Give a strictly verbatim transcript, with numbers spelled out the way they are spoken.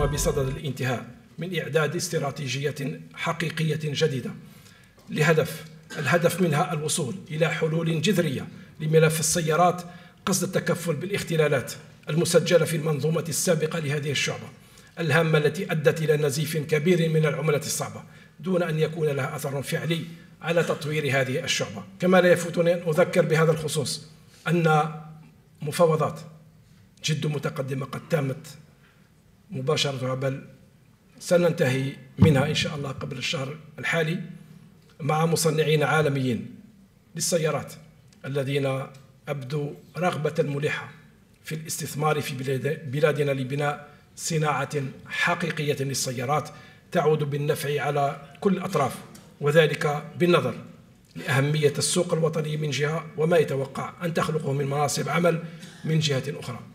ونحن بصدد الانتهاء من إعداد استراتيجية حقيقية جديدة لهدف الهدف منها الوصول إلى حلول جذرية لملف السيارات قصد التكفل بالاختلالات المسجلة في المنظومة السابقة لهذه الشعبة الهامة التي أدت إلى نزيف كبير من العملة الصعبة دون أن يكون لها أثر فعلي على تطوير هذه الشعبة. كما لا يفوتني أن أذكر بهذا الخصوص أن مفاوضات جد متقدمة قد تمت مباشرة، بل سننتهي منها إن شاء الله قبل الشهر الحالي مع مصنعين عالميين للسيارات الذين أبدوا رغبة ملحة في الاستثمار في بلادنا لبناء صناعة حقيقية للسيارات تعود بالنفع على كل الأطراف، وذلك بالنظر لأهمية السوق الوطني من جهة وما يتوقع أن تخلقه من مناصب عمل من جهة أخرى.